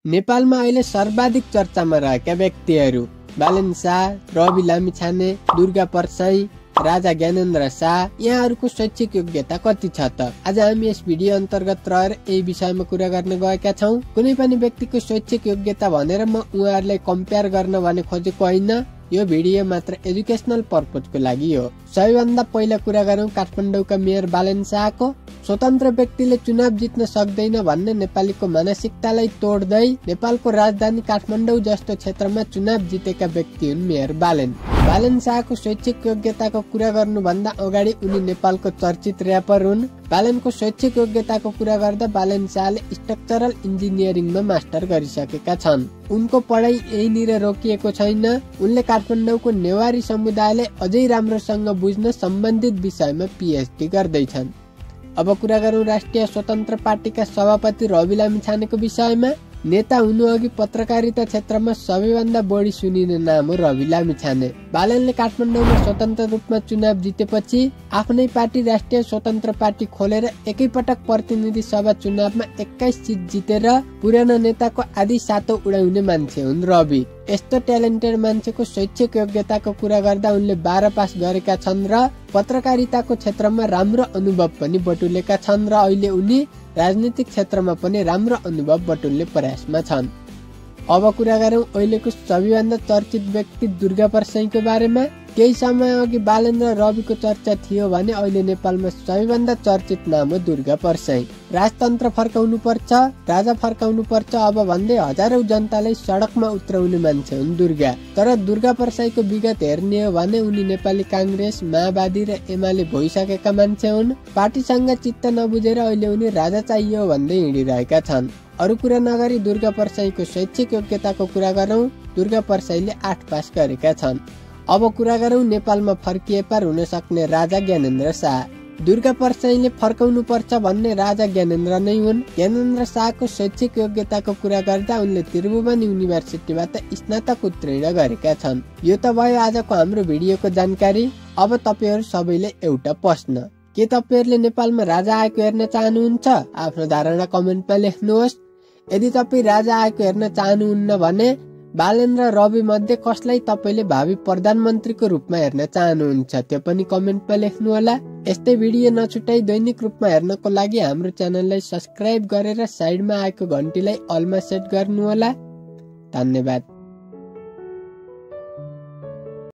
नेपालमा अहिले सर्वाधिक चर्चामा रहेका व्यक्तिहरू बालेन शाह, रवि लामिछाने, दुर्गा परसाई, राजा ज्ञानेन्द्र शाह यहाँहरूको शैक्षिक योग्यता कति छ त? आज हामी यस भिडियो अन्तर्गत रहेर यही विषयमा कुरा गर्न गएका छौं। कुनै पनि व्यक्तिको शैक्षिक योग्यता भनेर म उहाँहरूलाई कम्पेयर गर्न भने खोजेको होइन। यो भिडियो मात्र एजुकेशनल पर्पजको लागि हो। सबैभन्दा पहिला कुरा गरौं काठमाडौँका मेयर बालेन शाहको। स्वतन्त्र व्यक्तिले चुनाव जित्न सक्दैन भन्ने नेपालीको मानसिकतालाई तोड्दै नेपालको राजधानी काठमाडौँ जस्तो क्षेत्रमा चुनाव जितेका व्यक्ति हुन् मेयर बालेन। बालेन शाहको शैक्षिक योग्यताको कुरा गर्नुभन्दा अगाडि उनी नेपालको चर्चित र्यापर हुन्। बालेनको शैक्षिक योग्यताको कुरा गर्दा बालेन शाहले स्ट्रक्चरल इन्जिनियरिङमा मास्टर गरिसकेका छन्। उनको पढाइ यहीँनिर रोकिएको छैन। उनले काठमाडौँको नेवारी समुदायले अझै राम्रोसँग बुझ्न सम्बन्धित विषयमा पीएचडी गर्दैछन्। अब कुरा गरौं राष्ट्रिय स्वतन्त्र पार्टीका सभापति रवि लामिछानेको विषयमा। नेता हुनु अघि पत्रकारिता क्षेत्रमा सबैभन्दा बढी सुनिने नाम हो रवि लामिछाने। बालेनले काठमाडौँमा स्वतन्त्र रूपमा चुनाव जितेपछि आफ्नै पार्टी राष्ट्रिय स्वतन्त्र पार्टी खोलेर एकैपटक प्रतिनिधि सभा चुनावमा 21 सिट जितेर पुरानो नेताको आधी सातो उडाउने मान्छे हुन् रवि। यस्तो ट्यालेन्टेड मान्छेको शैक्षिक योग्यताको कुरा गर्दा उनले 12 पास गरेका छन् र पत्रकारिताको क्षेत्रमा राम्रो अनुभव पनि बटुलेका छन् र अहिले उनी राजनीतिक क्षेत्रमा पनि राम्रो अनुभव बटुल्ने प्रयासमा छन्। अब कुरा गरौं अहिलेको सबैभन्दा चर्चित व्यक्ति दुर्गा परसाईको बारेमा। केही समय अघि बालेन र रविको चर्चा थियो भने अहिले नेपालमा सबैभन्दा चर्चित नाम हो दुर्गा परसाई। राजतन्त्र फर्काउनु पर्छ, राजा फर्काउनु पर्छ अब भन्दै हजारौं जनतालाई सडकमा उत्राउने मान्छे हुन् दुर्गा। तर दुर्गा परसाईको विगत हेर्ने हो भने उनी नेपाली कांग्रेस, माओवादी र एमाले भइसकेका मान्छे हुन्। पार्टीसँग चित्त नबुझेर अहिले उनी राजा चाहियो भन्दै हिँडिरहेका छन्। अरु कुरा नगरी दुर्गा परसाईको शैक्षिक योग्यताको कुरा गरौं। दुर्गा परसाईले 8 पास गरेका छन्। अब कुरा गरौं नेपालमा फर्किए पार हुन सक्ने राजा ज्ञानेन्द्र शाह। दुर्गा परसाईले फर्काउनु पर्छ भन्ने राजा ज्ञानेन्द्र नै हुन्। ज्ञानेन्द्र शाहको शैक्षिक योग्यताको कुरा गर्दा उनले त्रिभुवन युनिभर्सिटीबाट स्नातक उत्तीर्ण गरेका छन्। यो त भयो आजको हाम्रो भिडियोको जानकारी। अब तपाईहरु सबैले एउटा प्रश्न, के तपाईहरुले नेपालमा राजा आएको हेर्न चाहनुहुन्छ? आफ्नो धारणा कमेन्टमा लेख्नुहोस्। यदि तपाई राजा आएको हेर्न चाहनुहुन्न भने बालेन र रवि मध्ये कसलाई तपाईले भावी प्रधानमन्त्रीको रूपमा हेर्न चाहनुहुन्छ त्यो पनि कमेन्टमा लेख्नु होला। यस्तै भिडियो नछुटाई दैनिक रूपमा हेर्नको लागि हाम्रो च्यानललाई सब्स्क्राइब गरेर साइडमा आएको घण्टीलाई अलमा सेट गर्नु होला। धन्यवाद।